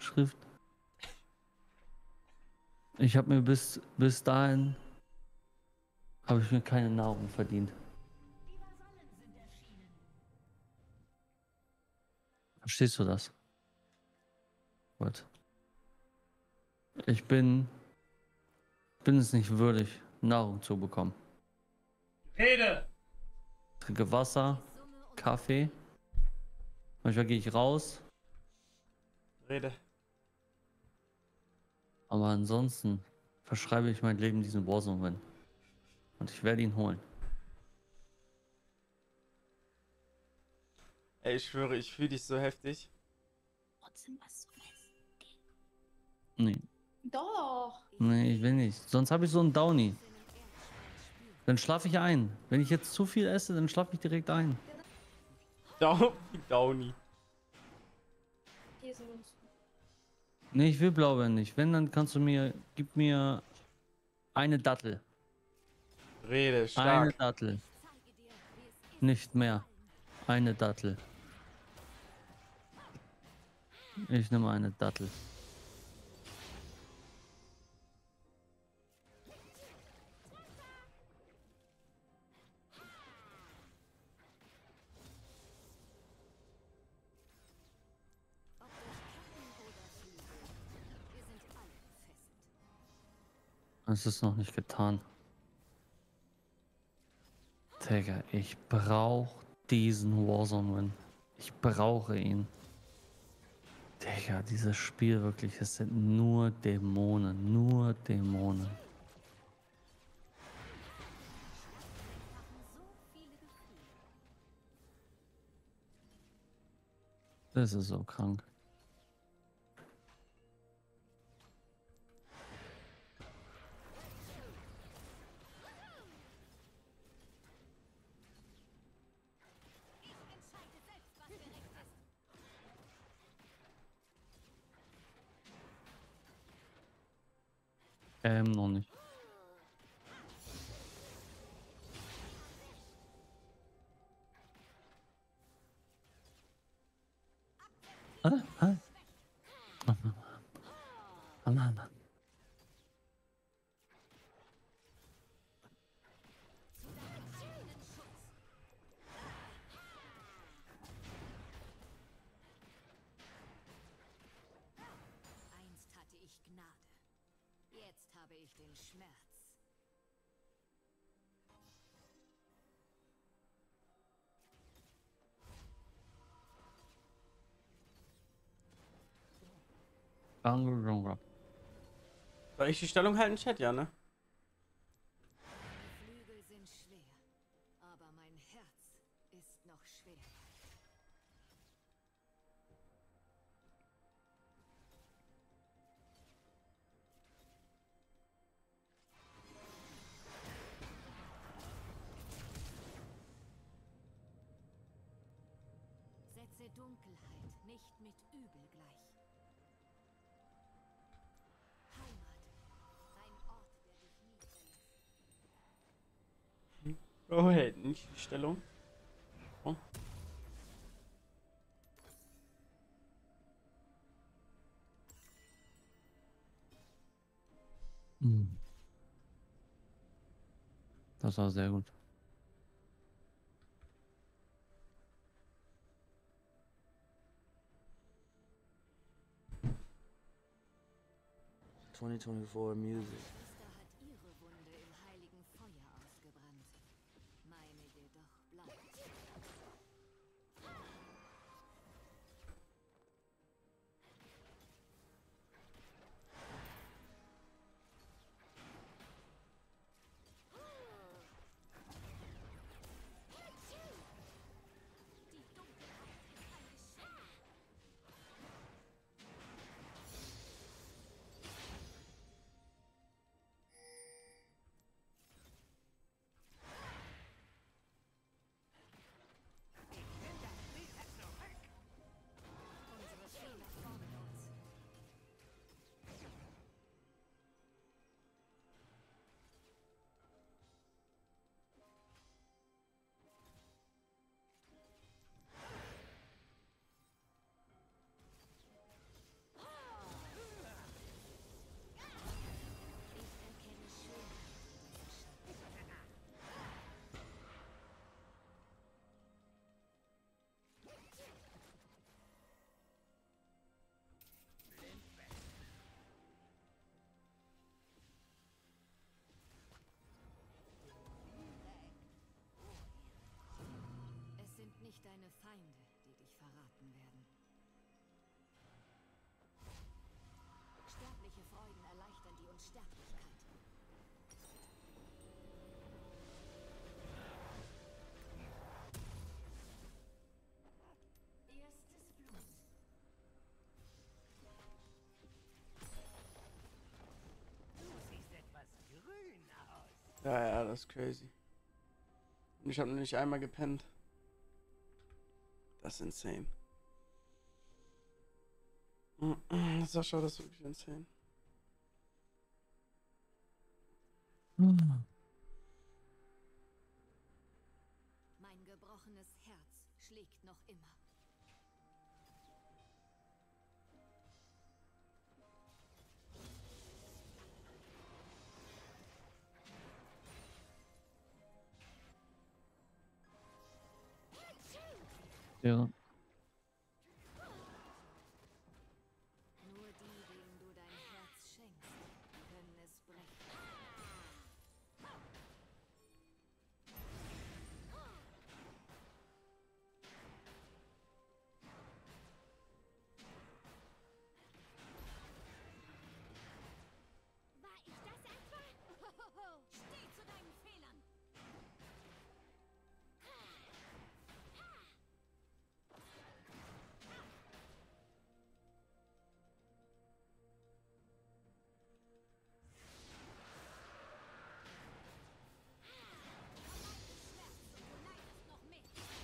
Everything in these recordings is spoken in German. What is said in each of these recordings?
Schrift. Ich habe mir bis dahin habe ich mir keine Nahrung verdient. Verstehst du das? Gut. Ich bin es nicht würdig, Nahrung zu bekommen. Rede! Trinke Wasser, Kaffee. Manchmal gehe ich raus, Rede. aber ansonsten verschreibe ich mein Leben diesem Warzone-Win. Und ich werde ihn holen. Ey, ich schwöre, ich fühle dich so heftig. Trotzdem was zu essen. Nee, Doch. nee, ich will nicht. Sonst habe ich so einen Downy. Dann schlafe ich ein. Wenn ich jetzt zu viel esse, dann schlafe ich direkt ein. Downy. Hier sind uns. Nee, ich will Blaubeeren nicht. Wenn, dann gib mir eine Dattel. Rede, Eine stark. Dattel. Nicht mehr. Eine Dattel. Ich nehme eine Dattel. Es ist noch nicht getan. Digga, ich brauche diesen Warzone-Win. Ich brauche ihn. Digga, dieses Spiel wirklich, es sind nur Dämonen. Nur Dämonen. Das ist so krank. Noch nicht. Ah, ah. Mann. Einst hatte ich Gnade. Jetzt habe ich den Schmerz. Soll ich die Stellung halten, Chat? Ja, ne? Die Flügel sind schwer, aber mein Herz ist noch schwer. Setze Dunkelheit nicht mit Übel gleich. Heimat, dein Ort, der dich nie verlässt. Oh, hält nicht die Stellung. Oh. Das war sehr gut. Music. Geschwister hat ihre Wunde im heiligen Feuer ausgebrannt. Meine jedoch bleibt. Die Dunkelheit ist ein Geschenk. keine Feinde, die dich verraten werden. Sterbliche Freuden erleichtern die Unsterblichkeit. Erstes Blut. Du siehst etwas grün aus. Ja, ja, das ist crazy. Und ich habe noch nicht einmal gepennt. Das ist insane. Sascha, das ist wirklich insane. Mein gebrochenes Herz schlägt noch immer. Ja. Nur die, denen du dein Herz schenkst, können es brechen. War ich das etwa? Steh zu deinen Fehlern! Noch mehr!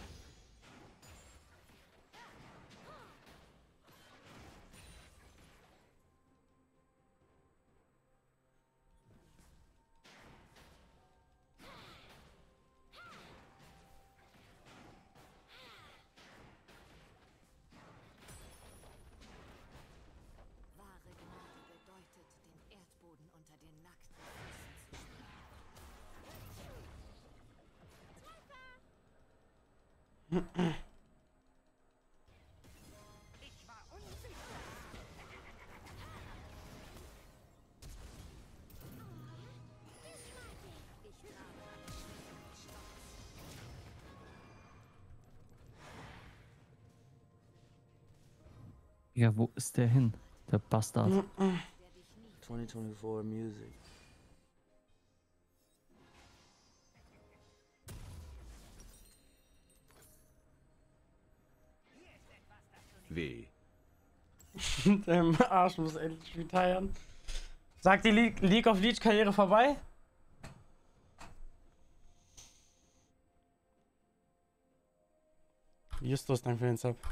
Wahre Gnade bedeutet, den Erdboden unter den nackten Füßen zu spüren. Ich war unsicher. Ich trage alle Schwäche mit Stolz. Ja, wo ist der hin? Der Bastard. Werde ich nie 2024 music. Wie? Der Arsch muss endlich retiren. Sagt die League of Legends Karriere vorbei? Justus, danke für den Sub.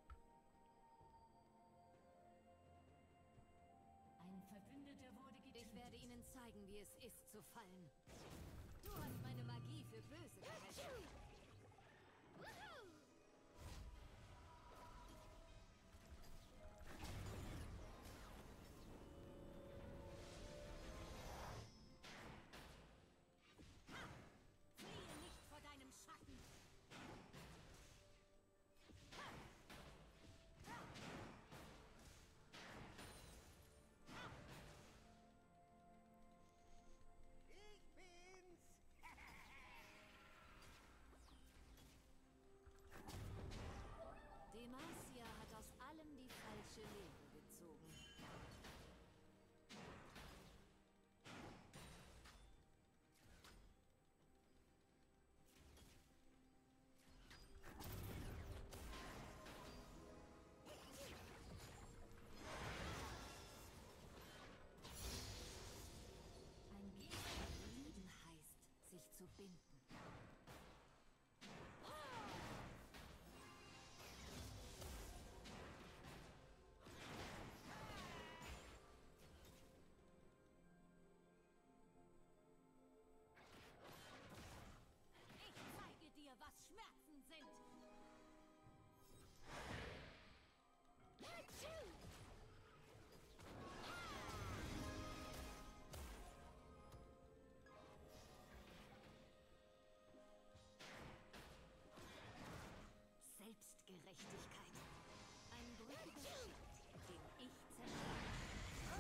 Ich werde ihnen zeigen, wie es ist zu fallen. Du hast meine Magie für böse gehalten. Fliehe nicht vor deinem Schatten. Ich bin's. Demacia hat aus allem die falsche Lehre gezogen. Ein Lieben heißt, sich zu binden. Ich zeige dir, was Schmerzen sind. Selbstgerechtigkeit. Ein brüchiger Schild, den ich zerschlage.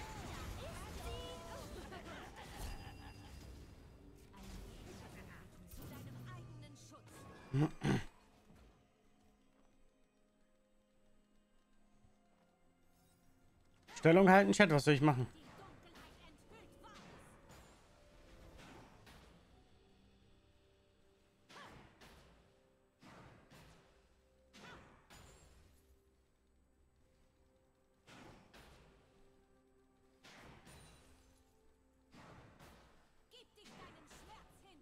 Ein Gegner zu deinem eigenen Schutz. Stellung halten, Chat, was soll ich machen? Gib dich deinem Schmerz hin.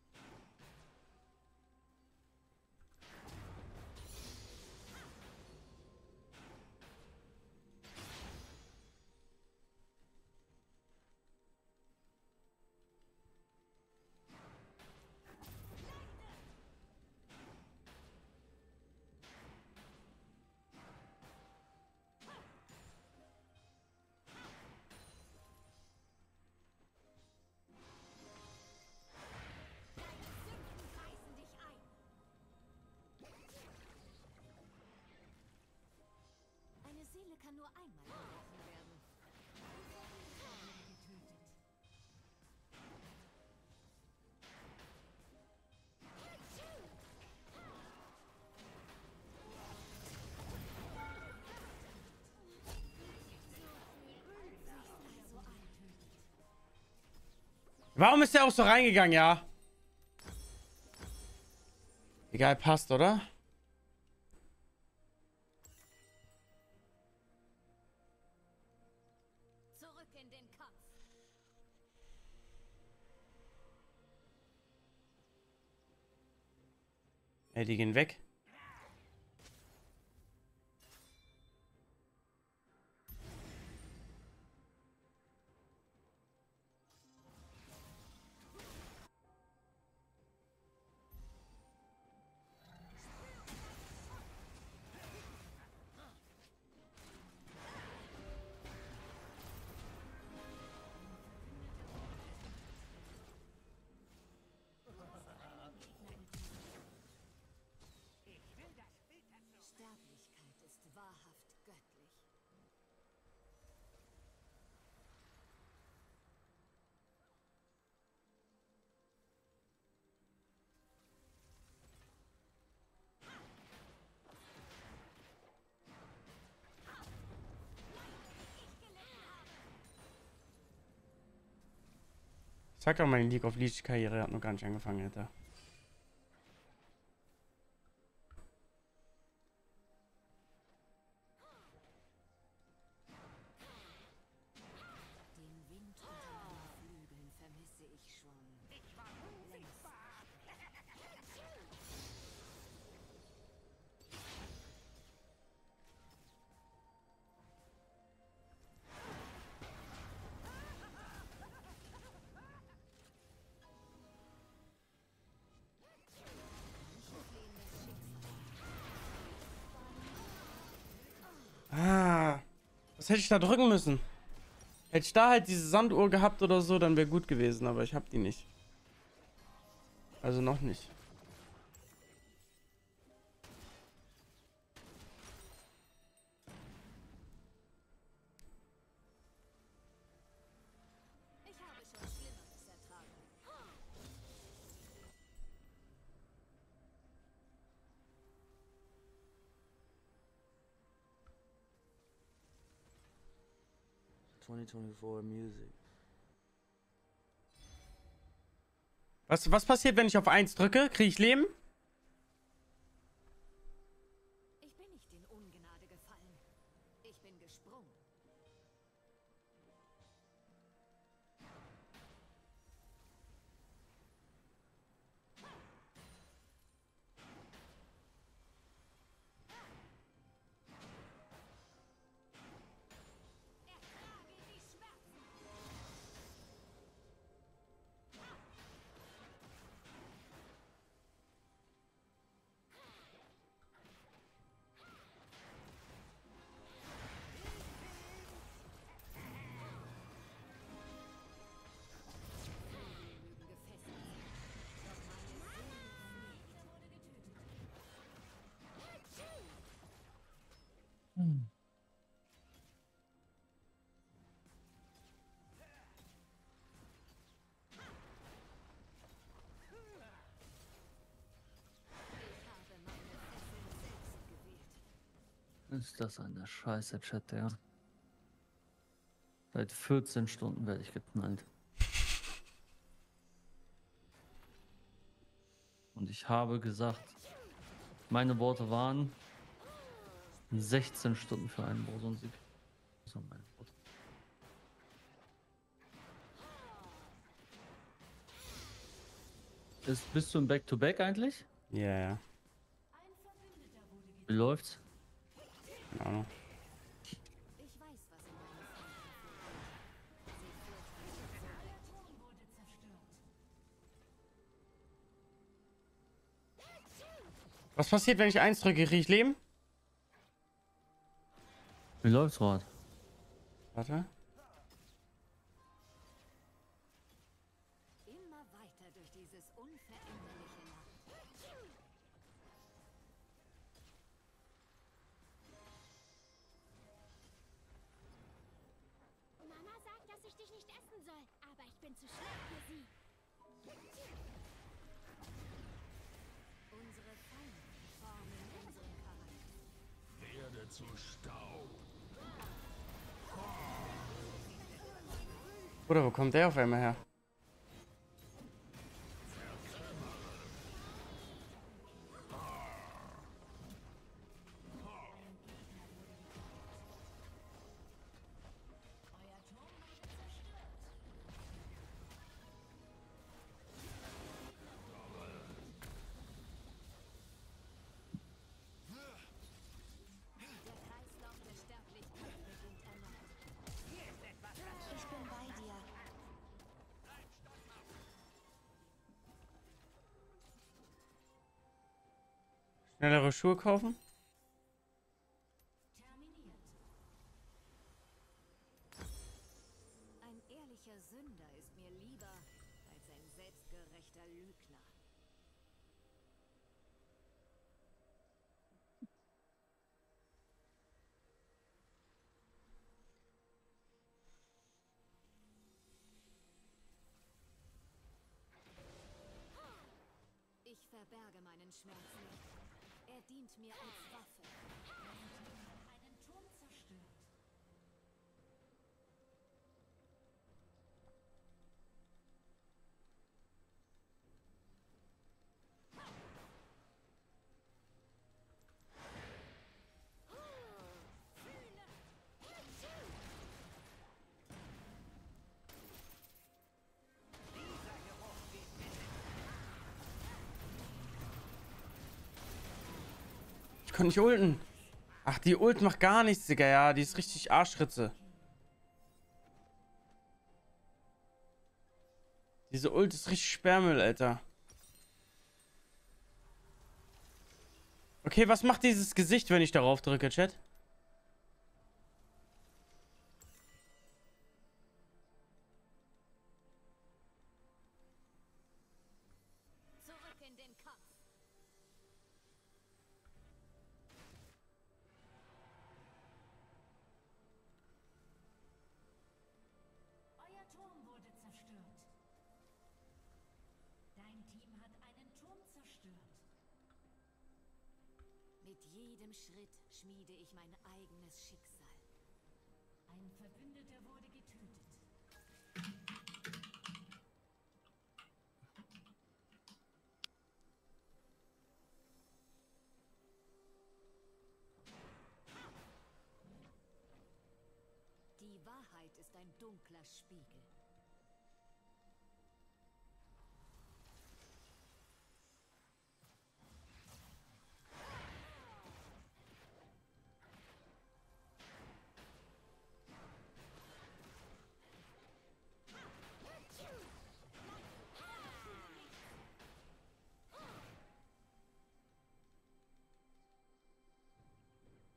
Sünden reißen dich ein. Eine Seele kann nur einmal gebrochen werden. Getötet. Warum ist der auch so reingegangen, ja? Egal, passt, oder? Zurück in den Kampf. Ey, die gehen weg. Sterblichkeit ist wahrhaft göttlich. Sag doch, meine League of Legends Karriere hat noch gar nicht angefangen, Alter. Den Wind unter meinen Flügeln vermisse ich schon. Ich war unsichtbar. Ah, was hätte ich da drücken müssen? Hätte ich da halt diese Sanduhr gehabt oder so, dann wäre gut gewesen, aber ich hab die nicht. Also noch nicht. Ich habe schon Schlimmeres ertragen. Music. Was passiert, wenn ich auf 1 drücke? Kriege ich Leben? Ich bin nicht in Ungnade gefallen. Ich bin gesprungen. Ertrage die Schmerzen. Mögen gefesselt sein. Doch meine Seele wurde getötet. Ich habe meine Fesseln selbst gewählt. Ist das eine Scheiße, Chat, ja. Seit 14 Stunden werde ich geknallt. Und ich habe gesagt, meine Worte waren 16 Stunden für einen Boson-Sieg. Das waren meine Worte. Bist du im Back-to-Back eigentlich? Ja, ja. Wie läuft's? Keine Ahnung. Ich weiß, was in meinem Was passiert, wenn ich 1 drücke? Krieg ich Leben? Wie läuft's, Rod? Warte. immer weiter durch dieses unveränderliche Land. Mama sagt, dass ich dich nicht essen soll, aber ich bin zu schlecht für sie. Unsere Feinde formen unseren Charakter. Werde zu Staub. Oder wo kommt der auf einmal her? Der Kreislauf der Sterblichkeit beginnt erneut. Ich bin bei dir. Schnellere Schuhe kaufen? Ein ehrlicher Sünder ist mir lieber als ein selbstgerechter Lügner. Ich verberge meinen Schmerz nicht. Er dient mir als Waffe. Einen Turm zerstört. Ich konnte nicht ulten. Ach, die Ult macht gar nichts, Digga. Ja, die ist richtig Arschritze. Diese Ult ist richtig Sperrmüll, Alter. Okay, was macht dieses Gesicht, wenn ich darauf drücke, Chat? Zurück in den Kampf. Euer Turm wurde zerstört. Dein Team hat einen Turm zerstört. Mit jedem Schritt schmiede ich mein eigenes Schicksal. Ein Verbündeter wurde getötet. Die Wahrheit ist ein dunkler Spiegel.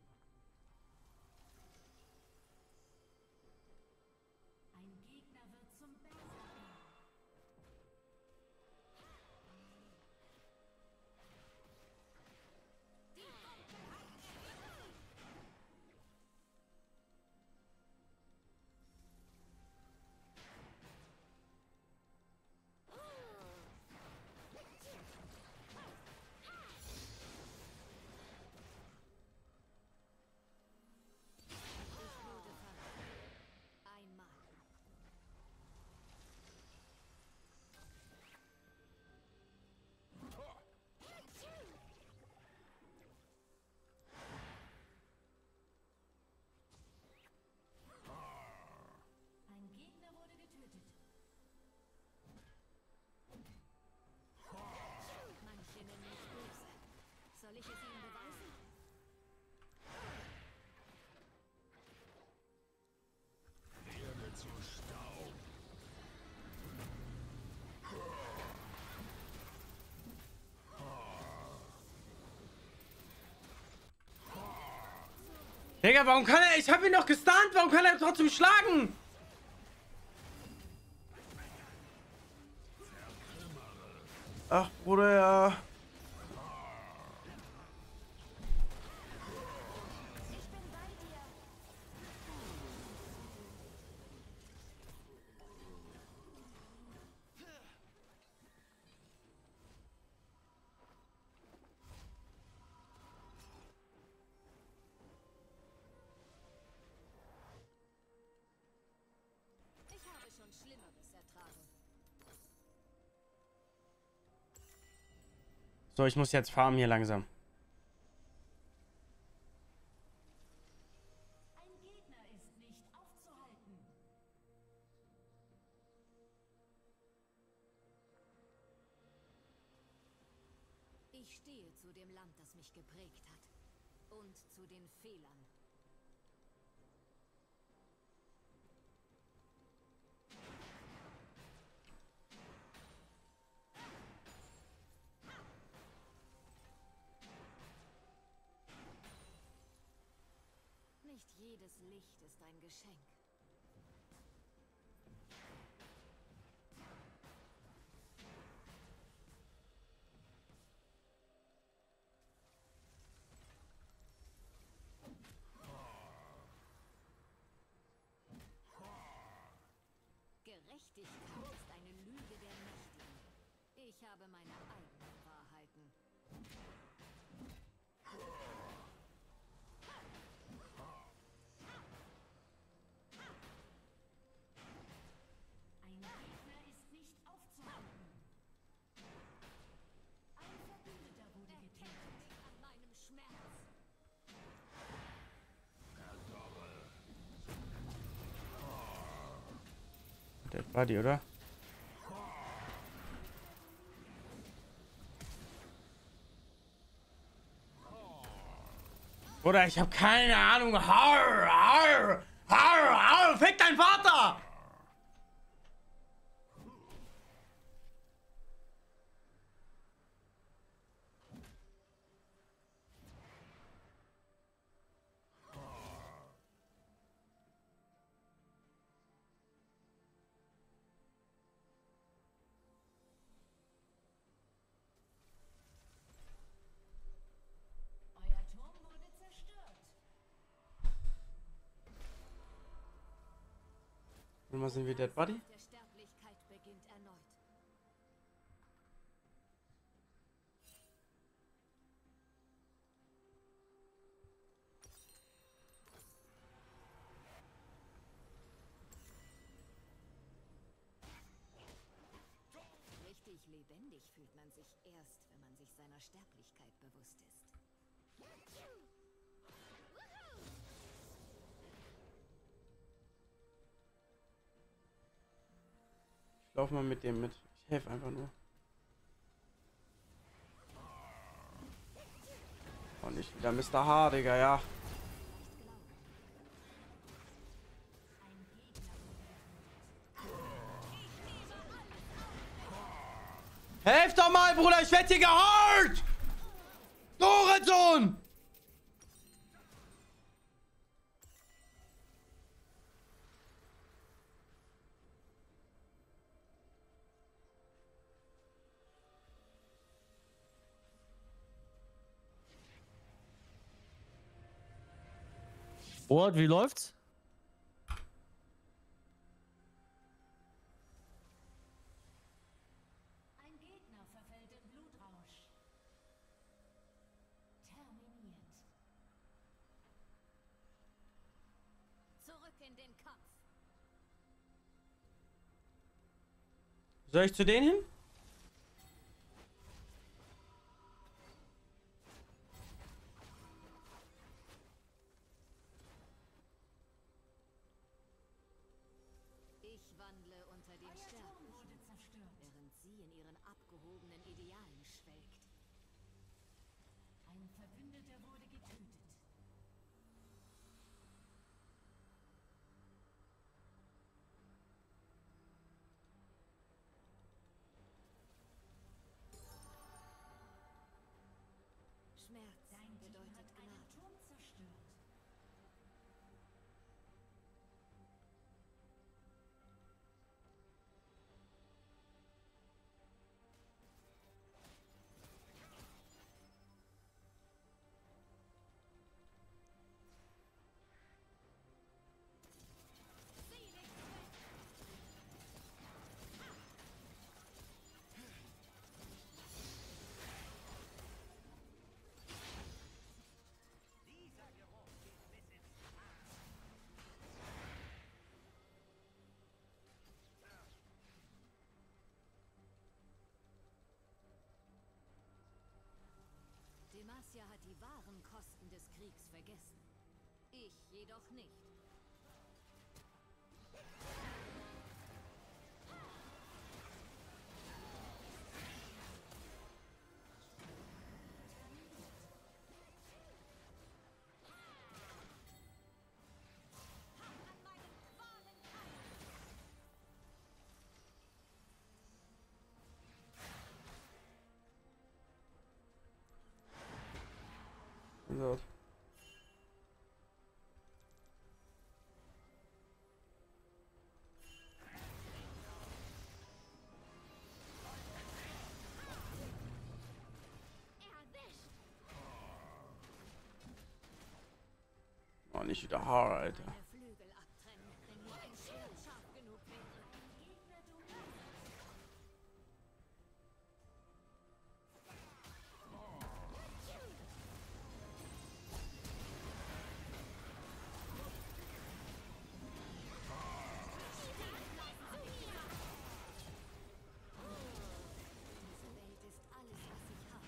Ein Gegner wird Digga, warum kann er... Ich hab ihn doch gestunt. Warum kann er trotzdem schlagen? Ach, Bruder, ja. Ich habe schon Schlimmeres ertragen. So, ich muss jetzt farmen hier langsam. Ein Gegner ist nicht aufzuhalten. Ich stehe zu dem Land, das mich geprägt hat. Und zu den Fehlern. Nicht jedes Licht ist ein Geschenk. Gerechtigkeit ist eine Lüge der Mächtigen. Ich habe meine eigenen Wahrheiten. Ein Gegner ist nicht aufzuhalten. Ein Verbündeter wurde getötet. An meinem Schmerz. Dead Body, oder? Oder ich habe keine Ahnung. Harr, harr, harr, harr, fick dein Vater! Euer Turm wurde zerstört. Und mal sind wir Dead Body? Der Sterblichkeit beginnt erneut. Richtig lebendig fühlt man sich erst, wenn man sich seiner Sterblichkeit bewusst ist. Ich lauf mal mit dem mit. Ich helfe einfach nur. Und nicht wieder Mr. H, Digga, ja. Helft doch mal, Bruder, ich werd hier geholt! Dorensohn! What, wie läuft's? Ein Gegner verfällt in Blutrausch. Terminiert. Zurück in den Kampf. Soll ich zu denen hin? Ich wandle unter den Euer Turm Sterblichen, wurde zerstört. während sie in ihren abgehobenen Idealen schwelgt. Ein Verbündeter wurde getötet. Schmerz Dein Team bedeutet hat einen Gnade. Turm zerstört. Amicia hat die wahren Kosten des Kriegs vergessen. Ich jedoch nicht. So. Erwischt! Oh, nicht wieder Haar, Alter. Der Flügel abtrennen, wenn nur ein Schwert scharf genug wäre. Diese Welt ist alles, was ich habe.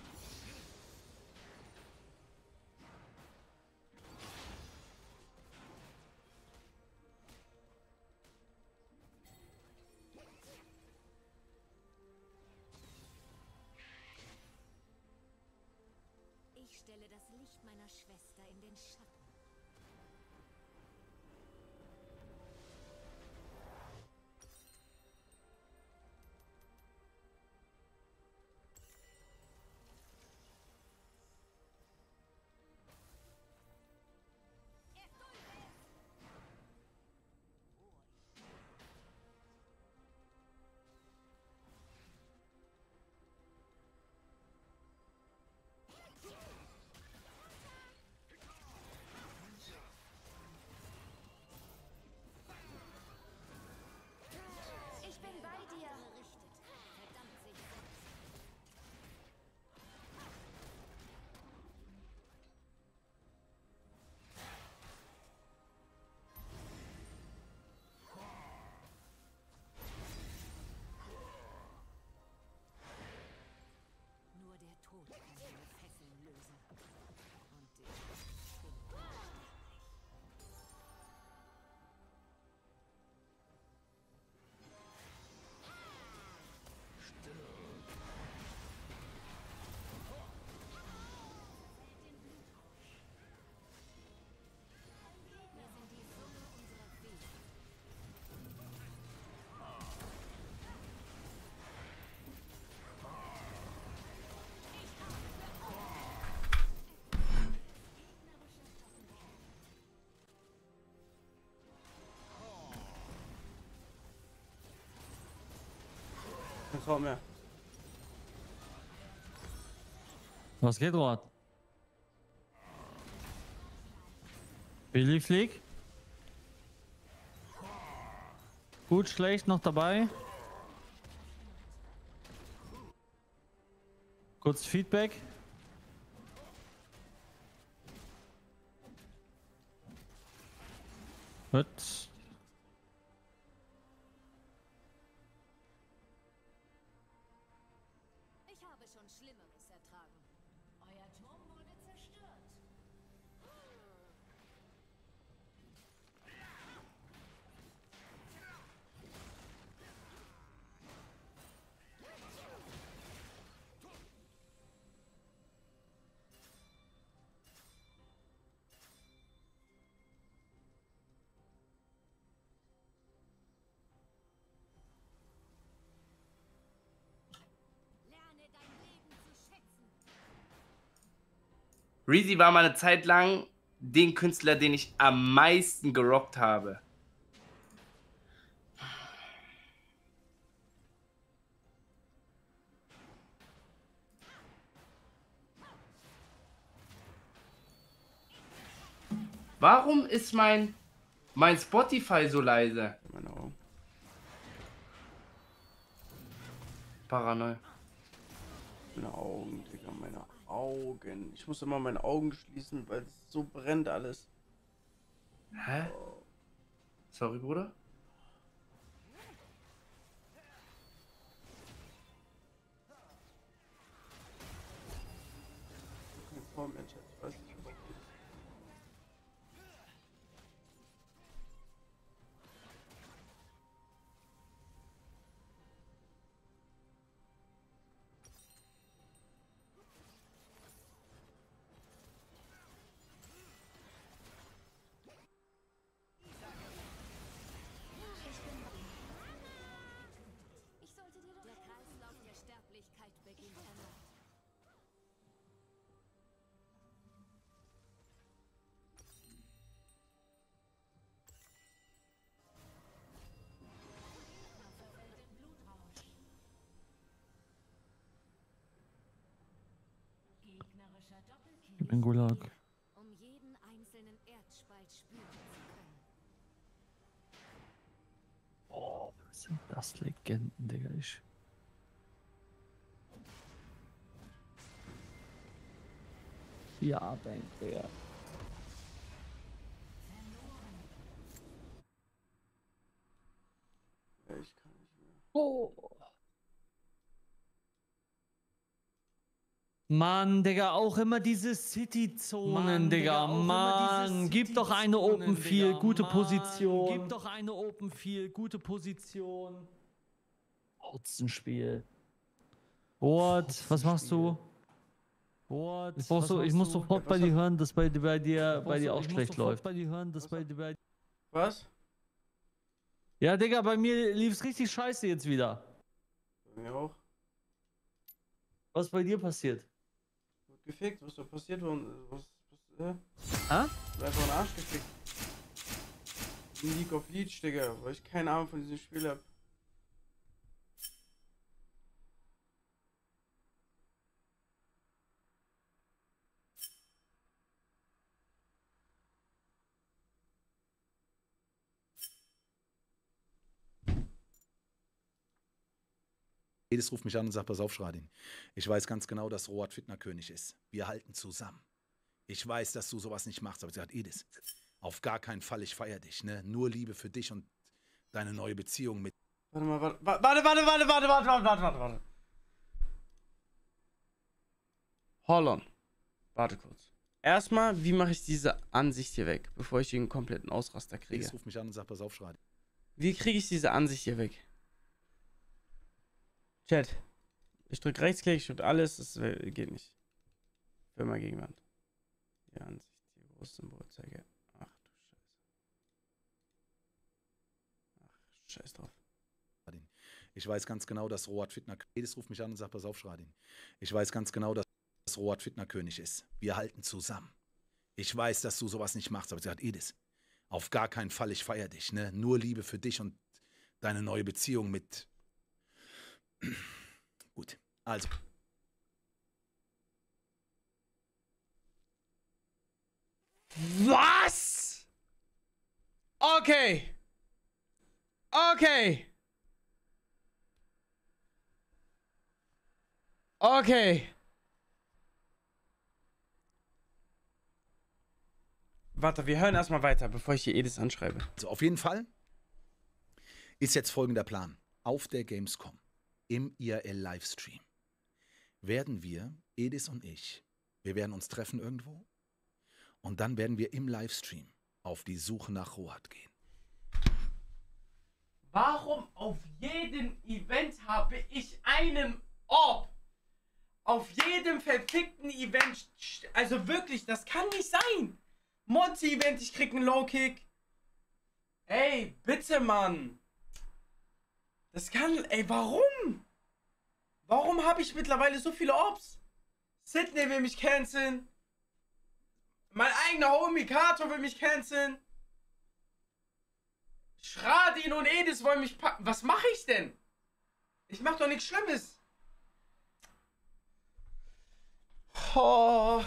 Ich stelle das Licht meiner Schwester in den Schatten. Ich bin bei dir. Richtet. Verdammt sich selbst. Nur der Tod kann meine Fesseln lösen. Und ich bin unsterblich. Wir sind die Summe unserer Fähigkeiten. Kein Traum mehr. Was geht, Rot? Billy Flieg? Gut, schlecht, noch dabei. Kurz Feedback. Gut. Ich habe schon Schlimmeres ertragen. Euer Turm wurde zerstört. Lerne dein Leben zu schätzen. Reezy war mal eine Zeit lang den Künstler, den ich am meisten gerockt habe. Warum ist mein Spotify so leise? Meine Augen. Paranoia. Meine Augen, Digga, meine Augen. Ich muss immer meine Augen schließen, weil es so brennt alles. Hä? Sorry, Bruder. vor mir, Chat. Ich weiß nicht, warum. Ich sollte dir doch der Kreislauf der Sterblichkeit beginnt erneut. Gegnerischer Doppelkill. Gib mir einen Gulag. Um jeden einzelnen Erdspalt spüren zu können. Oh, was sind das Legenden, Digga? Ja, Bank, Digga. Ja, ich kann nicht mehr. Oh. Mann, Digga, auch immer diese City-Zonen, Digga. Mann, gib doch eine Open Field, gute Position. Gib doch eine Open Field, gute Position. Hotzenspiel. What? Was machst du? What? Ich muss sofort bei dir hören, dass bei dir auch schlecht läuft. Was? Ja, Digga, bei mir lief's richtig scheiße jetzt wieder. Bei mir auch. Was ist bei dir passiert? Wird gefickt, was ist da passiert? Was Hä? einfach einen Arsch gefickt. In League of Legends, Digga, weil ich keine Ahnung von diesem Spiel hab. Edis ruft mich an und sagt, pass auf, Schradin. Ich weiß ganz genau, dass Rohat Fitnerkönig ist. Wir halten zusammen. Ich weiß, dass du sowas nicht machst. Aber sie sagt, Edis, auf gar keinen Fall, ich feiere dich. Ne? Nur Liebe für dich und deine neue Beziehung mit... Warte. Hold on. Warte kurz. Erstmal, wie mache ich diese Ansicht hier weg, bevor ich den kompletten Ausraster kriege? Edis ruft mich an und sagt, pass auf, Schradin. Wie kriege ich diese Ansicht hier weg? Chat. Ich drücke Rechtsklick, ich drücke alles, das geht nicht. Firma gegen Wand. Die Ansicht, die Großsymbol zeige. Ach du Scheiße. Ach, scheiß drauf. Ich weiß ganz genau, dass Rohat Fitnerkönig... Edis ruft mich an und sagt, pass auf, Schradin. Ich weiß ganz genau, dass Rohat Fitnerkönig ist. Wir halten zusammen. Ich weiß, dass du sowas nicht machst. Aber sie sagt, Edis, auf gar keinen Fall, ich feiere dich. Ne? Nur Liebe für dich und deine neue Beziehung mit... Gut, also. Was? Okay. Okay. Okay. Warte, wir hören erstmal weiter, bevor ich hier Edis anschreibe. Also auf jeden Fall ist jetzt folgender Plan. Auf der Gamescom, im IRL-Livestream, werden wir, Edis und ich, wir werden uns treffen irgendwo und dann werden wir im Livestream auf die Suche nach Rohat gehen. Warum auf jedem Event habe ich einen Orb? Auf jedem verfickten Event. Also wirklich, das kann nicht sein. Monty-Event, ich krieg einen Low-Kick. Ey, bitte, Mann. Das kann... Ey, warum? Warum habe ich mittlerweile so viele Orbs? Sydney will mich canceln. Mein eigener Homie Kato will mich canceln. Schradin und Edis wollen mich packen. Was mache ich denn? Ich mach doch nichts Schlimmes. Oh.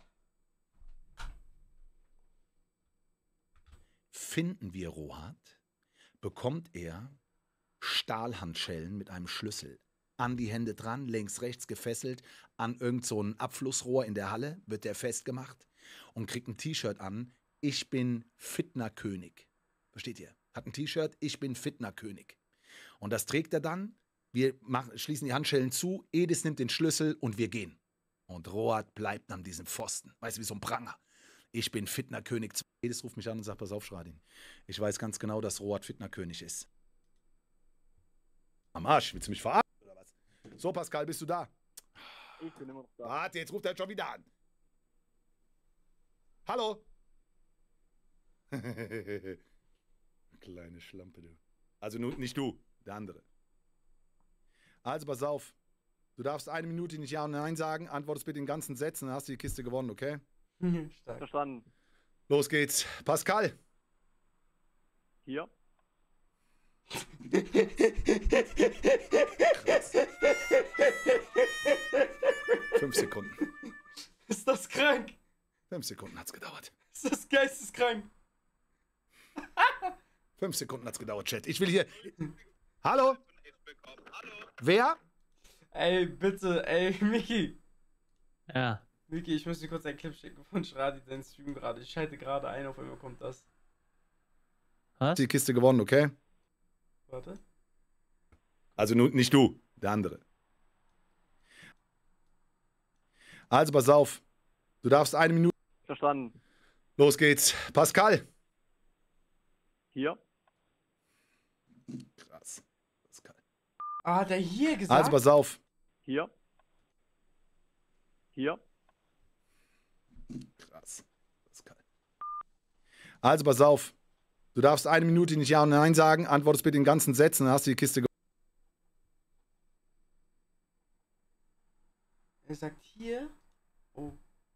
Finden wir Rohat, bekommt er Stahlhandschellen mit einem Schlüssel an die Hände dran, links, rechts gefesselt, an irgend so ein Abflussrohr in der Halle, wird der festgemacht und kriegt ein T-Shirt an, ich bin Fitnerkönig. Versteht ihr? Hat ein T-Shirt, ich bin Fitnerkönig. Und das trägt er dann, wir schließen die Handschellen zu, Edis nimmt den Schlüssel und wir gehen. Und Rohat bleibt an diesem Pfosten. Weißt du, wie so ein Pranger. Ich bin Fitnerkönig. Jedes ruft mich an und sagt, pass auf, Schradin. Ich weiß ganz genau, dass Rohat Fitnerkönig ist. Am Arsch, willst du mich verarschen oder was? So, Pascal, bist du da? Ich bin immer noch da. Warte, jetzt ruft er schon wieder an. Hallo? Kleine Schlampe, du. Also nicht du, der andere. Also pass auf. Du darfst 1 Minute nicht Ja und Nein sagen, antwortest bitte in ganzen Sätzen, dann hast du die Kiste gewonnen, okay? Stark. Verstanden. Los geht's. Pascal. Hier. Krass. 5 Sekunden. Ist das krank? 5 Sekunden hat's gedauert. Ist das geisteskrank? 5 Sekunden hat's gedauert, Chat. Ich will hier... Hallo? Wer? Ey, bitte, ey, Miki. Ja. Miki, ich muss dir kurz einen Clip schicken von Schradi, deinen Stream gerade. Ich schalte gerade ein, auf einmal kommt das. Was? Die Kiste gewonnen, okay? Warte. Also nicht du, der andere. Also pass auf. Du darfst 1 Minute... Verstanden. Los geht's. Pascal. Hier. Krass. Pascal. Ah, hat er hier gesagt? Also pass auf. Hier. Hier. Krass. Pascal. Also pass auf. Du darfst 1 Minute nicht Ja und Nein sagen, antwortest bitte in ganzen Sätzen, dann hast du die Kiste gewonnen. Er sagt hier. Oh.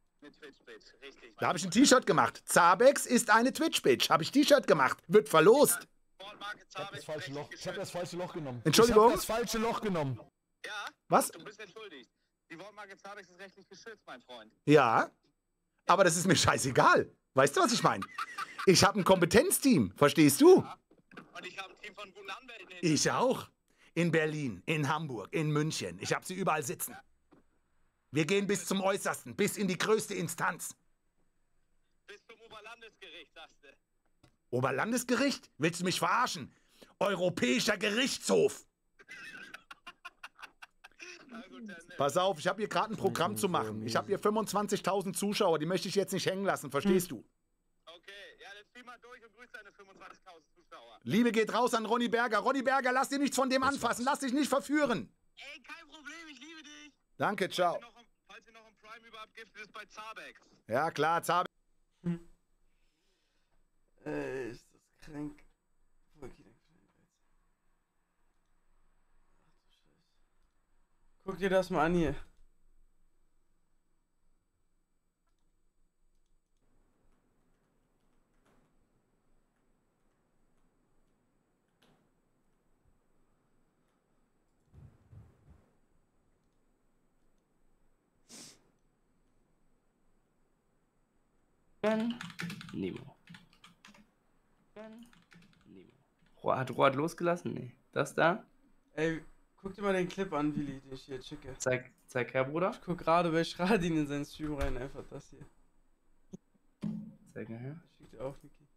Da habe ich ein T-Shirt gemacht. Zabex ist eine Twitch-Bitch. Habe ich T-Shirt gemacht. Wird verlost. Ich habe das falsche Loch. Ich habe das falsche Loch genommen. Entschuldigung? Ich habe das falsche Loch genommen. Ja? Was? Du bist entschuldigt. Die Wortmarke Zabex ist rechtlich geschützt, mein Freund. Ja. Aber das ist mir scheißegal. Weißt du, was ich meine? Ich habe ein Kompetenzteam. Verstehst du? Und ich habe ein Team von guten Anwälten hinter. Ich auch. In Berlin, in Hamburg, in München. Ich habe sie überall sitzen. Wir gehen bis zum Äußersten, bis in die größte Instanz. Bis zum Oberlandesgericht, sagst du. Oberlandesgericht? Willst du mich verarschen? Europäischer Gerichtshof. Na gut, dann, Pass auf, ich habe hier gerade ein Programm zu machen. Ich habe hier 25.000 Zuschauer, die möchte ich jetzt nicht hängen lassen, verstehst du? okay, ja, dann zieh mal durch und grüß deine 25.000 Zuschauer. Liebe geht raus an Ronny Berger. Ronny Berger, lass dir nichts von dem anfassen, lass dich nicht verführen. Ey, kein Problem, ich liebe dich. Danke, ciao. Falls ihr noch ein Prime überabgibt, ist bei Zabex. Ja, klar, Zabex. Ist das krank? Okay, guck dir das mal an hier. Nemo. Hat Rohat losgelassen? Nee. Das da? Ey, guck dir mal den Clip an, Willi, den ich hier schicke. Zeig her, Bruder. Ich guck gerade bei Schradin in seinen Stream rein, einfach das hier. Zeig mal her. Ich schick dir auch, Niki.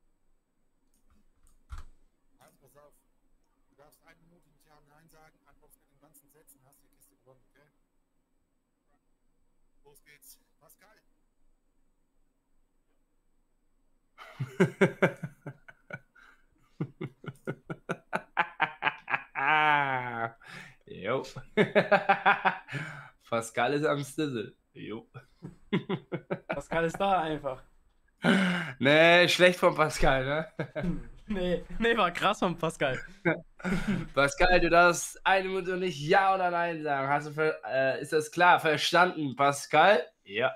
Also, pass auf. Du darfst 1 Minute nicht Ja und Nein sagen, antwortest mit den ganzen Sätzen, hast die Kiste gewonnen, okay? Los geht's. Pascal. Jo. Pascal ist am Stissel. Jo. Pascal ist da einfach. Nee, schlecht von Pascal, ne? Nee, war krass von Pascal. Pascal, du darfst 1 Minute nicht Ja oder Nein sagen. Hast du ist das klar? Verstanden, Pascal? Ja.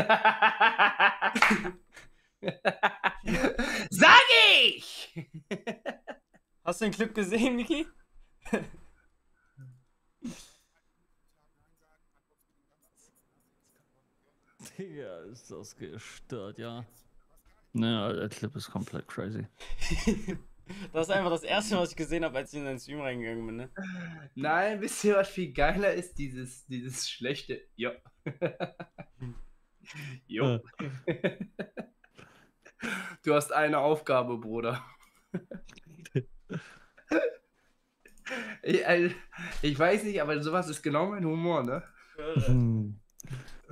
Sag ich! Hast du den Clip gesehen, Niki? Digga, ist das gestört, ja. Naja, der Clip ist komplett crazy. Das ist einfach das erste, was ich gesehen habe, als ich in den Stream reingegangen bin, ne? Nein, wisst ihr, was viel geiler ist? Dieses schlechte Ja. Jo. Du hast eine Aufgabe, Bruder. Ich weiß nicht, aber sowas ist genau mein Humor, ne?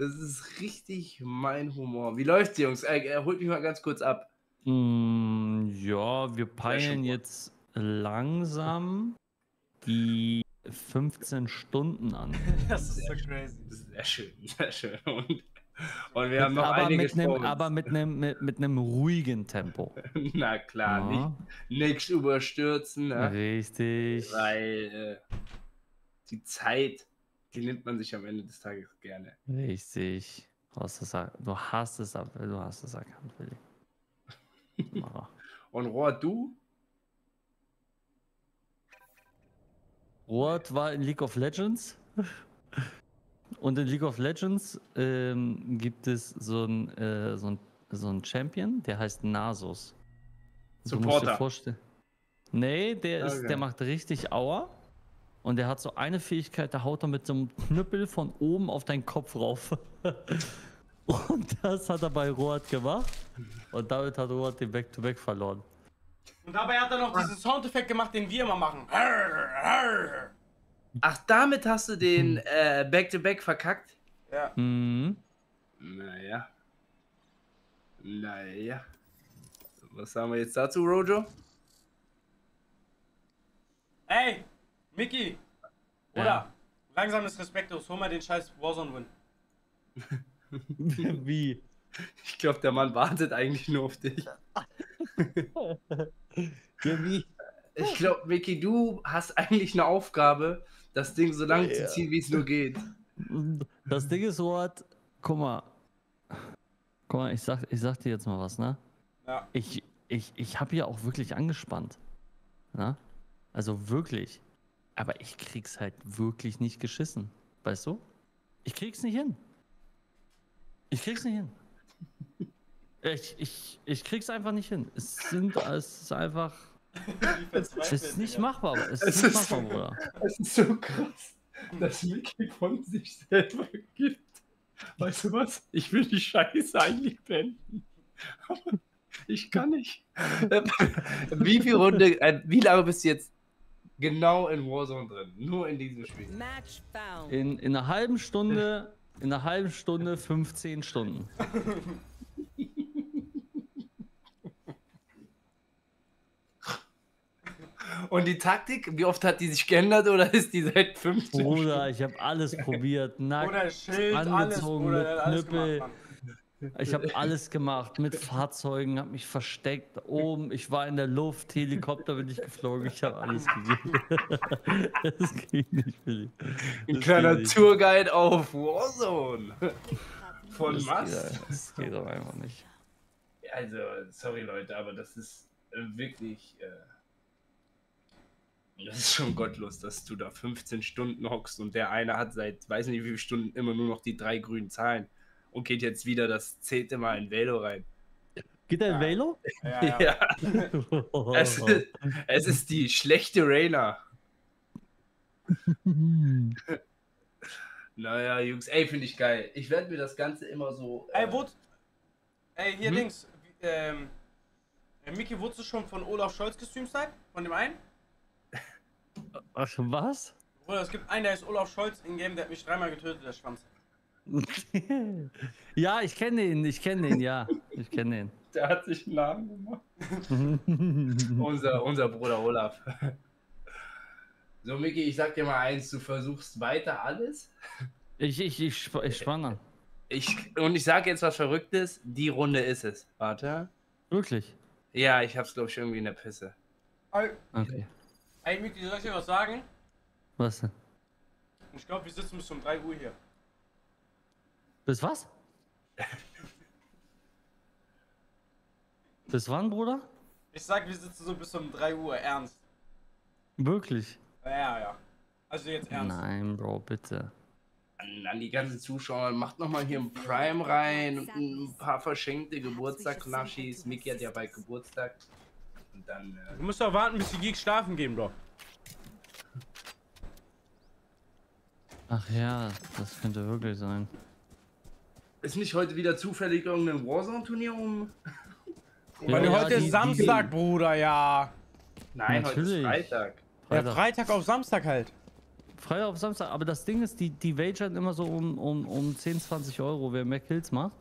Das ist richtig mein Humor. Wie läuft's, Jungs? Holt mich mal ganz kurz ab. Ja, wir peilen jetzt langsam die 15 Stunden an. Das ist so crazy. Sehr schön, sehr schön. Und wir haben noch einiges vor uns. Aber mit einem ruhigen Tempo. Na klar, Ja. nichts überstürzen. Ne? Richtig. Weil die Zeit, die nimmt man sich am Ende des Tages gerne. Richtig. Du hast es erkannt, Willi. Ja. Und Rohr, du? Roth war in League of Legends. Und in League of Legends gibt es so einen Champion, der heißt Nasus. Du musst dir Supporter. vorstellen. Nee, der Okay. macht richtig Aua. Und der hat so eine Fähigkeit, da haut er mit so einem Knüppel von oben auf deinen Kopf rauf. Und das hat er bei Roth gemacht. Und damit hat Roth den Back-to-Back verloren. Und dabei hat er noch diesen Soundeffekt gemacht, den wir immer machen. Ach, damit hast du den Back-to-Back verkackt? Ja. Mhm. Naja. Was sagen wir jetzt dazu, Rojo? Ey, Mickey. Oder? Ja. Langsam ist respektlos. Hol mal den scheiß Warzone-Win. Wie? Ich glaube, der Mann wartet eigentlich nur auf dich. Ja, wie? Ich glaube, Mickey, du hast eigentlich eine Aufgabe, das Ding so lang zu ziehen, wie es nur geht. Das Ding ist, Roth, guck mal, ich sag dir jetzt mal was, ne? Ja. Ich habe ja auch wirklich angespannt. Ne? Also wirklich. Aber ich krieg's halt wirklich nicht geschissen. Weißt du? Ich krieg's nicht hin. Ich krieg's nicht hin. Ich krieg's einfach nicht hin. Es ist einfach. Es ist nicht machbar. Es ist nicht machbar, Bruder. Es ist so krass, dass Mickey von sich selber gibt. Weißt du was? Ich will die Scheiße eigentlich beenden. Aber ich kann nicht. Wie lange bist du jetzt genau in Warzone drin? Nur in diesem Spiel. Match found. In einer halben Stunde 15 Stunden. Und die Taktik, wie oft hat die sich geändert oder ist die seit 15 Bruder, ich habe alles probiert. Nackt, Oder Schild, alles, angezogen, Bruder, mit der hat alles Knüppel. gemacht, Mann. Ich habe alles gemacht, mit Fahrzeugen, habe mich versteckt, oben, ich war in der Luft, Helikopter bin ich geflogen, ich habe alles gegeben. Das geht nicht, Billy. Ein kleiner Tourguide auf Warzone. Von Mast. Das geht doch einfach nicht. Also, sorry Leute, aber das ist wirklich... das ist schon gottlos, dass du da 15 Stunden hockst und der eine hat seit weiß nicht wie vielen Stunden immer nur noch die 3 grünen Zahlen und geht jetzt wieder das 10. Mal in Velo rein. Geht der in Velo? Ja. Es ist die schlechte Reyna. Naja, Jungs, ey, finde ich geil. Ich werde mir das Ganze immer so... Ey, hier links. Mickey, wurdest du schon von Olaf Scholz gestreamt sein? Von dem einen? Ach, was? Bruder, es gibt einen, der ist Olaf Scholz in Game, der hat mich 3-mal getötet, der Schwanz. Ja, ich kenne ihn, ja. Ich kenne ihn. Der hat sich einen Namen gemacht. unser Bruder Olaf. So, Mickey, ich sag dir mal eins, du versuchst weiter alles. Ich spann an. Und ich sage jetzt was Verrücktes, die Runde ist es. Warte. Wirklich? Ja, ich hab's, glaube ich, irgendwie in der Pisse. Okay. Ey, Mickey, soll ich dir was sagen? Was denn? Ich glaube, wir sitzen bis um 3 Uhr hier. Bis was? Bis wann, Bruder? Ich sag, wir sitzen so bis um 3 Uhr, ernst. Wirklich? Ja. Also jetzt ernst. Nein, Bro, bitte. An die ganzen Zuschauer, macht nochmal hier ein Prime rein und ein paar verschenkte Geburtstag-Naschis. Mickey hat ja bald Geburtstag. Und dann... Du musst doch warten, bis die Geeks schlafen gehen, Bro. Ach ja, das könnte wirklich sein. Ist nicht heute wieder zufällig irgendein Warzone-Turnier um? Weil Ja, heute ist Samstag, Bruder, ja. Nein, heute Natürlich. ist Freitag. Ja, Freitag auf Samstag halt. Freitag auf Samstag. Aber das Ding ist, die wagern immer so um 10, 20 Euro, wer mehr Kills macht.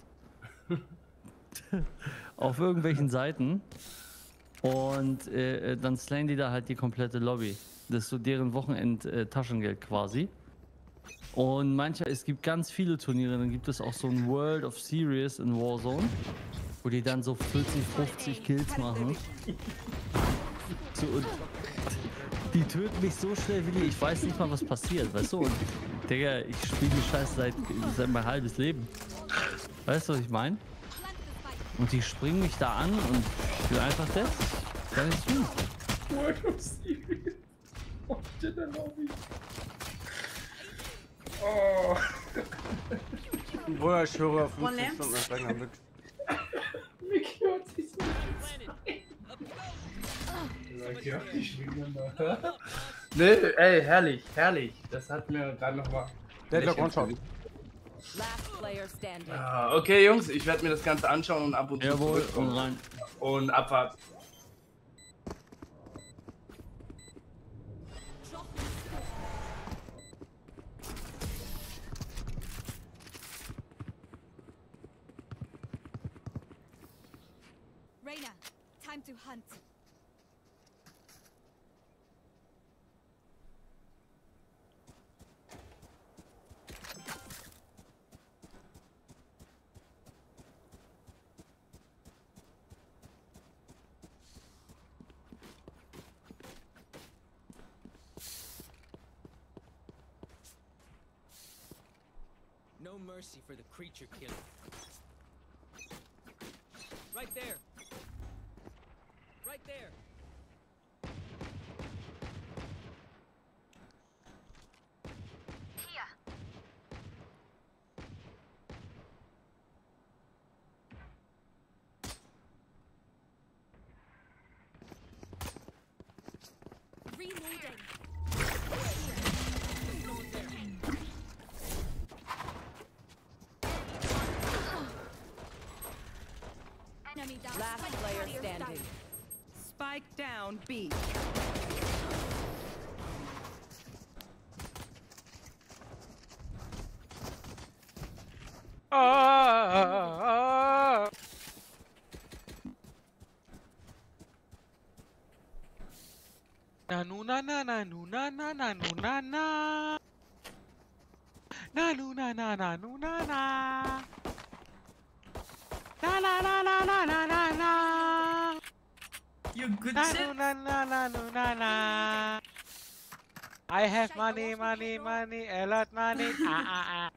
Auf irgendwelchen Seiten. Und dann slayen die da halt die komplette Lobby. Das ist so deren Wochenend-Taschengeld quasi. Und es gibt ganz viele Turniere. Dann gibt es auch so ein World of Series in Warzone, wo die dann so 40, 50 Kills machen. So, und die töten mich so schnell, wie ich weiß nicht mal, was passiert, weißt du? Und Digga, ich spiele die Scheiße seit mein halbes Leben. Weißt du, was ich meine? Und die springen mich da an und ich bin einfach das. Kann nichts tun. World of Series. Oh, shit, I love you. Oh. Bruder, ich höre auf 15 Stunden das Rechner mit. Mickey hat sich so Nee, ey, herrlich, herrlich. Das hat mir gerade nochmal. Der hat One-Shot. Okay, Jungs, ich werde mir das Ganze anschauen und ab und zu. Jawohl, und rein. Und abwarten. Reyna, time to hunt. No mercy for the creature killer. Right there. Right there. Reloading. Enemy down. Last Spike player carrier standing. down. Spike down B. Na nu na na na nu na na na nu na na. Na nu na na na nu na na. Na na na na na na na na. You good Na shit. nu na na na nu na na. I have money, money, money, a lot money. Ah.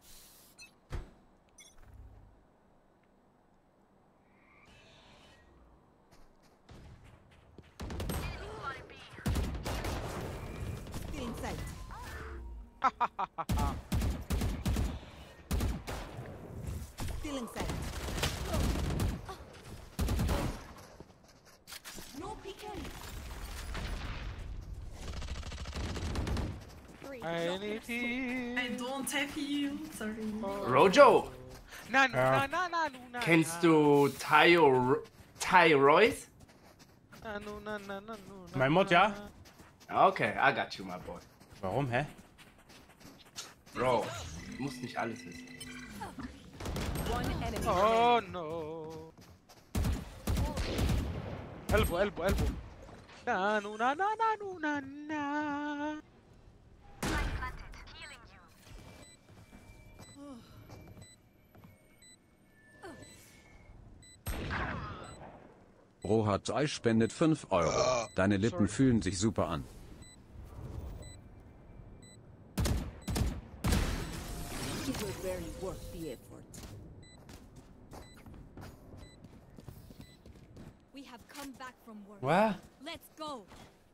Still inside. Still inside. No peeking. I need you. I don't have you. Sorry. Rojo, Na nu na na na nu na. kennst du Ty Royce? Na nu na na na nu na. Mein Mod, ja? Okay, I got you, my boy. Warum, hä? Bro, du musst nicht alles wissen. One enemy Oh no. Elbow. Na nu na na na nu na na. Rohat Ei spendet 5 Euro. Deine Lippen fühlen sich super an. It was very worth the effort. We have come back from work. What? Let's go.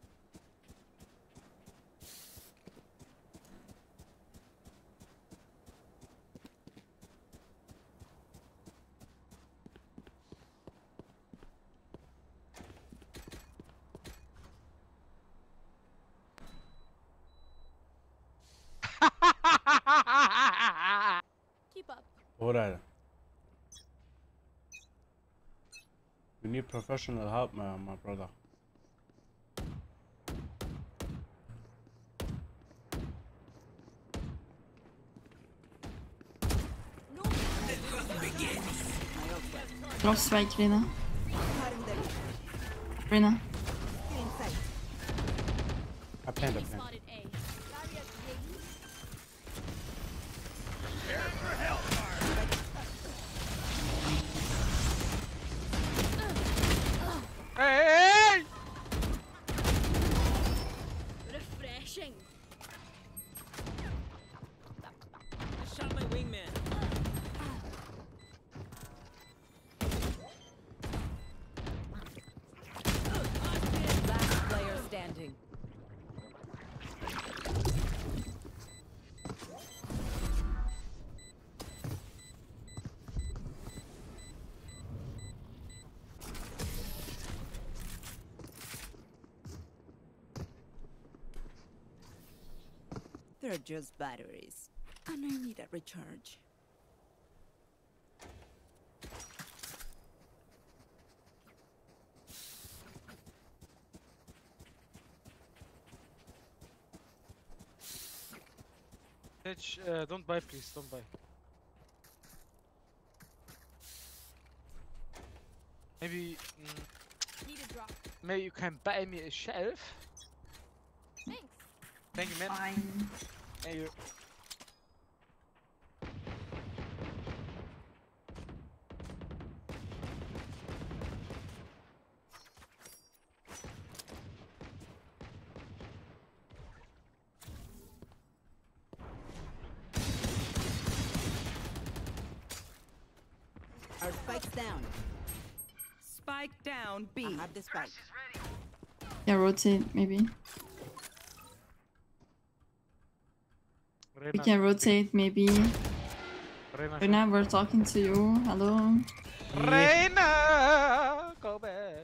Keep up. Bruder. You need professional help, my brother. Drop spike, Reyna. Reyna. I planted. Hey! Refreshing. I shot my wingman. Last player standing. They're just batteries, and I need a recharge. Sage, don't buy, please. Don't buy. Maybe. Need a drop. Maybe you can buy me a shelf. Thanks. Thank you, man. Fine. Thank you. Our spike's down. Spike down, B. I have the spike. Yeah, rotate, maybe. We can rotate, maybe. Reyna, we're talking to you. Hello. Reyna, go back.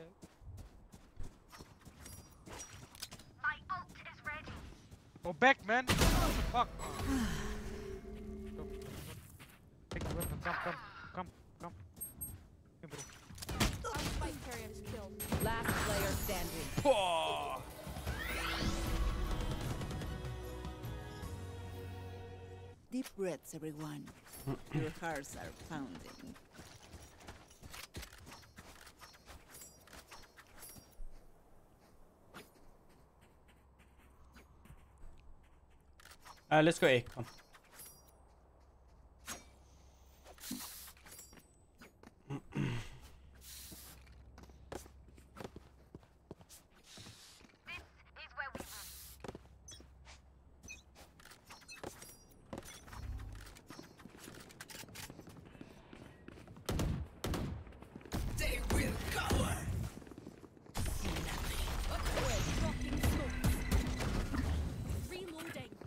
My ult is ready. Go back, man. Fuck. Take the weapon. Come. Hey, bro. Spike carrier is killed. Last player standing. Oh. Deep breaths, everyone. Your hearts are pounding. Let's go A. Come. They will cover. Reloading.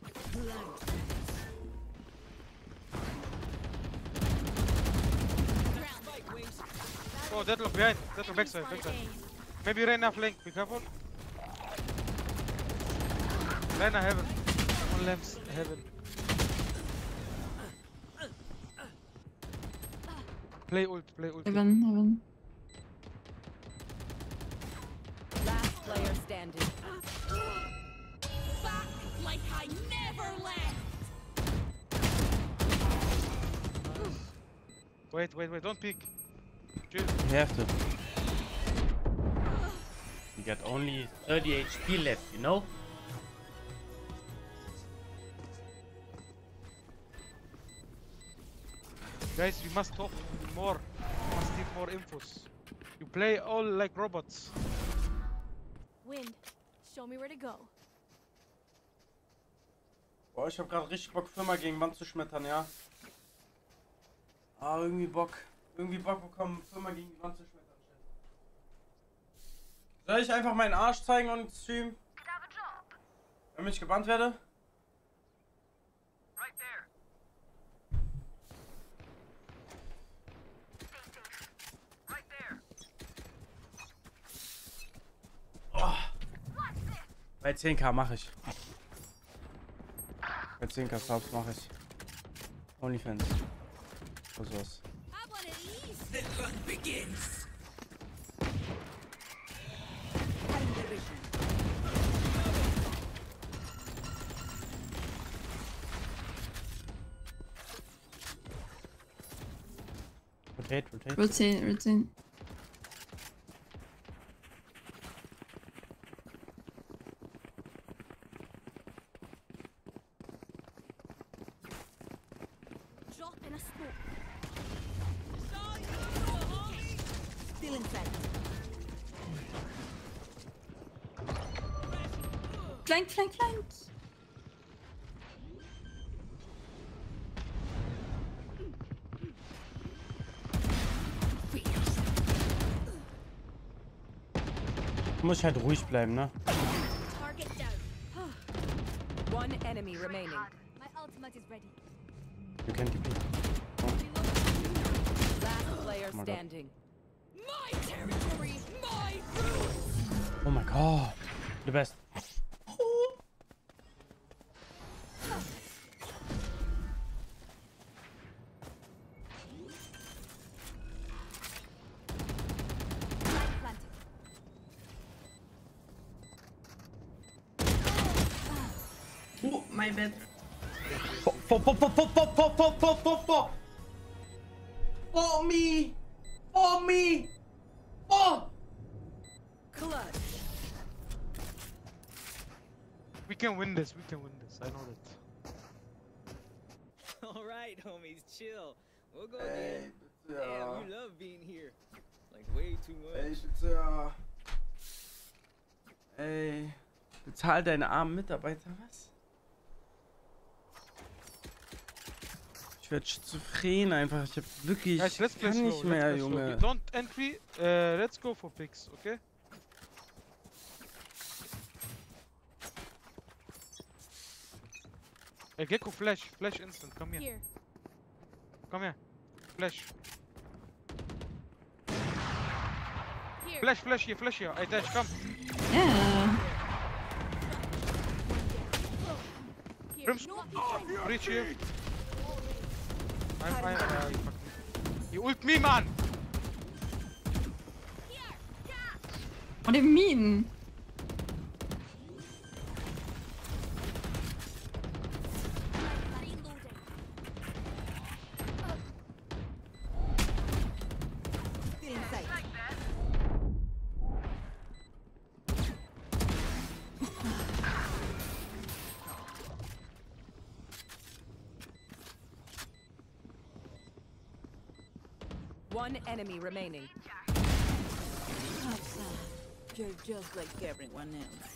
Oh, Deadlock behind. Deadlock backside. Maybe Reyna flank. Be careful. Reyna heaven. One lamps heaven. Play ult. Heaven. Last player standing. Back like I never left. Wait. Don't peek. Chill. You have to. You got only 30 HP left, you know? Guys, we must talk more. We must need more infos. You play all like robots. Wind, show me where to go. Boah, ich hab grad richtig Bock, Firma gegen Wand zu schmettern, ja? Ah, irgendwie Bock bekommen, Firma gegen die Wand zu schmettern. Soll ich einfach meinen Arsch zeigen und streamen? Damit ich gebannt werde? Oh. Bei 10k mache ich. Bei 10k Subs mache ich. OnlyFans. Was sowas. The hunt begins. Rotate, rotate. Rotate, rotate. Drop in a smoke. Still inside. Flank, flank, flank. Du musst halt ruhig bleiben, ne? Target down. One enemy remaining. My ultimate is ready. You can TP. Last player Oh my God. standing. My territory, my rules. Oh my god. The best. Oh, my bad. For me! For me! Oh! Clutch. We can win this. We can win this. I know that. All right, homies, chill. We'll go Ey, again. bitte, Damn, ja. you love being here. Like way too Ey, much. bitte, ja. Ey, bezahl deine armen Mitarbeiter was? Ich werde schizophren einfach. Ich hab wirklich. Guys, let's play kann slow. nicht mehr, Let's play slow. Junge. Don't entry. Let's go for picks, okay? Hey, Gecko, flash. Flash instant. Come here. Here. Come here. Flash. Here. Flash, flash here, flash here. Hey, Dash, come. Yeah. Brimstone. Reach here. I'm fine. You ult me, man! What do you mean? Still inside. One enemy remaining. You're just like everyone else.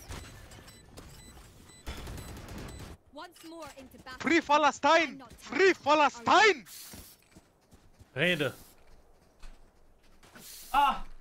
Once more into battle. Free Palestine! Free Palestine! Rede. Ah!